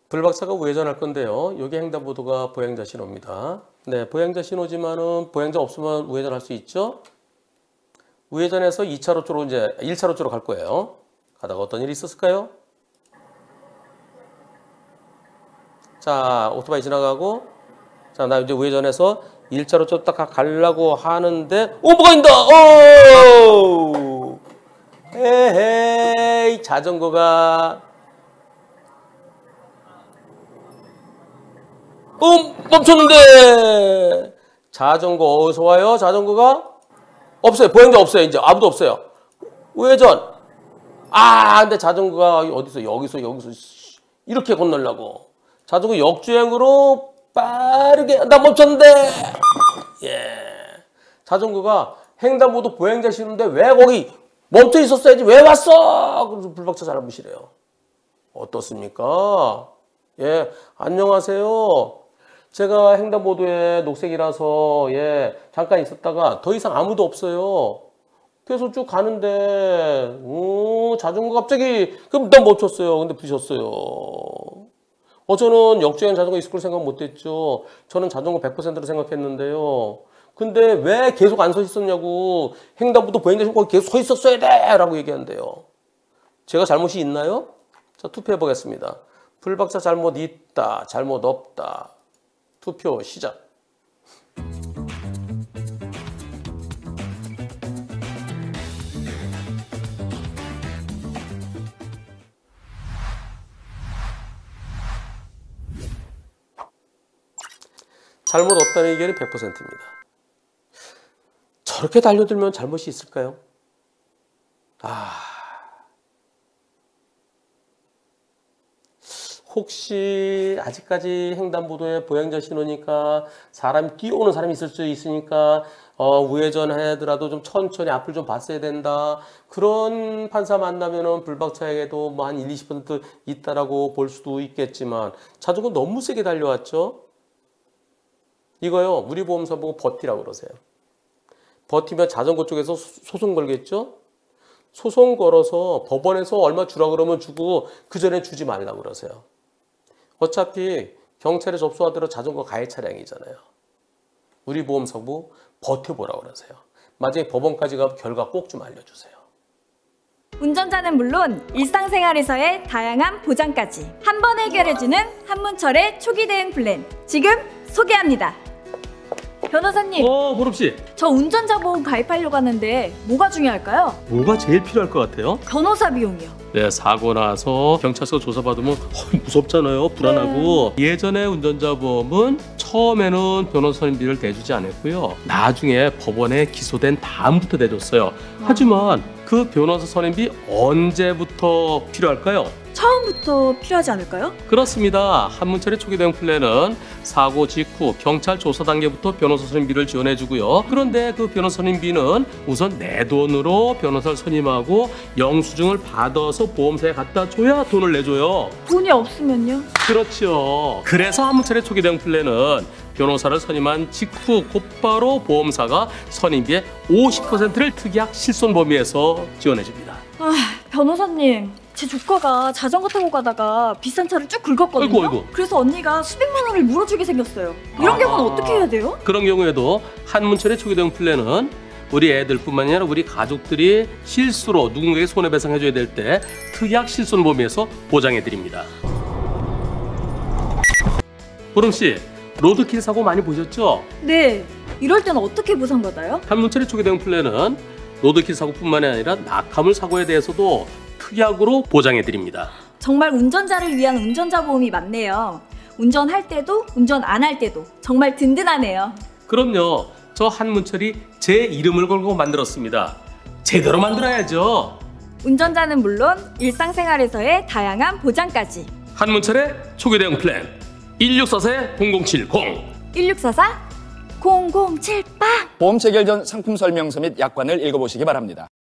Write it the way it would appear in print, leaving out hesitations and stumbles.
불박차가 우회전할 건데요. 여기 횡단보도가 보행자 신호입니다. 네, 보행자 신호지만은 보행자 없으면 우회전할 수 있죠. 우회전해서 2차로 쪽으로 이제 1차로 쪽으로 갈 거예요. 가다가 어떤 일이 있었을까요? 자, 오토바이 지나가고, 자, 나 이제 우회전해서 1차로 쪽으로 딱 가려고 하는데, 뭐가 있다! 오! 에헤이, 자전거가 멈췄는데 자전거 어디서 와요? 자전거가 없어요. 보행자 없어요. 이제 아무도 없어요. 우회전. 근데 자전거가 어디서 여기서 이렇게 건너려고 자전거 역주행으로 빠르게 나 멈췄는데 자전거가 횡단보도 보행자 신호인데 왜 거기 멈춰 있었어야지 왜 왔어? 그래서 불박차 잘못이래요. 어떻습니까? 안녕하세요. 제가 횡단보도에 녹색이라서 잠깐 있었다가 더 이상 아무도 없어요. 그래서 쭉 가는데 자전거 갑자기 그럼 나 멈췄어요. 근데 부셨어요. 저는 역주행 자전거 있을 걸 생각 못했죠. 저는 자전거 100%로 생각했는데요. 근데 왜 계속 안 서 있었냐고. 횡단보도 보행자 신호 거기 계속 서 있었어야 돼 라고 얘기한대요. 제가 잘못이 있나요? 자, 투표해 보겠습니다. 불박차 잘못 있다, 잘못 없다. 투표 시작. 잘못 없다는 의견이 100%입니다. 저렇게 달려들면 잘못이 있을까요? 혹시 아직까지 횡단보도에 보행자 신호니까 사람 뛰어오는 사람이 있을 수 있으니까 우회전 하더라도 좀 천천히 앞을 좀 봤어야 된다. 그런 판사 만나면은 불박차에게도 뭐 한 20% 있다라고 볼 수도 있겠지만 자전거 너무 세게 달려왔죠. 이거요. 우리 보험사 보고 버티라고 그러세요. 버티면 자전거 쪽에서 소송 걸겠죠. 소송 걸어서 법원에서 얼마 주라 그러면 주고 그 전에 주지 말라고 그러세요. 어차피 경찰에 접수하더라도 자전거 가해 차량이잖아요. 우리 보험사고 버텨보라고 그러세요. 만약에 법원까지 가면 결과 꼭 좀 알려주세요. 운전자는 물론 일상생활에서의 다양한 보장까지 한 번 해결해주는 한문철의 초기 대응 플랜 지금 소개합니다. 변호사님, 보름씨. 저 운전자 보험 가입하려고 하는데 뭐가 중요할까요? 뭐가 제일 필요할 것 같아요? 변호사 비용이요. 네, 사고 나서 경찰서 조사받으면 무섭잖아요. 불안하고. 예전에 운전자 보험은 처음에는 변호사 선임비를 대주지 않았고요. 나중에 법원에 기소된 다음부터 대줬어요. 하지만 그 변호사 선임비 언제부터 필요할까요? 처음부터 필요하지 않을까요? 그렇습니다. 한문철의 초기 대응 플랜은 사고 직후 경찰 조사 단계부터 변호사 선임비를 지원해주고요. 그런데 그 변호사 선임비는 우선 내 돈으로 변호사를 선임하고 영수증을 받아서 보험사에 갖다 줘야 돈을 내줘요. 돈이 없으면요? 그렇죠. 그래서 한문철의 초기 대응 플랜은 변호사를 선임한 직후 곧바로 보험사가 선임비의 50%를 특약 실손 범위에서 지원해줍니다. 변호사님, 제 조카가 자전거 타고 가다가 비싼 차를 쭉 긁었거든요. 아이고. 그래서 언니가 수백만 원을 물어주게 생겼어요. 이런 경우는 어떻게 해야 돼요? 그런 경우에도 한문철의 초기 대응 플랜은 우리 애들뿐만 아니라 우리 가족들이 실수로 누군가에게 손해배상해줘야 될 때 특약 실손 범위에서 보장해드립니다. 보름씨, 로드킬 사고 많이 보셨죠? 네. 이럴 때는 어떻게 보상받아요? 한문철의 초기 대응 플랜은 로드킬 사고뿐만 아니라 낙하물 사고에 대해서도 특약으로 보장해드립니다. 정말 운전자를 위한 운전자 보험이 많네요. 운전할 때도 운전 안 할 때도 정말 든든하네요. 그럼요. 저 한문철이 제 이름을 걸고 만들었습니다. 제대로 만들어야죠. 운전자는 물론 일상생활에서의 다양한 보장까지. 한문철의 초기 대응 플랜 1644-0070 1644-0078 보험 체결 전 상품 설명서 및 약관을 읽어보시기 바랍니다.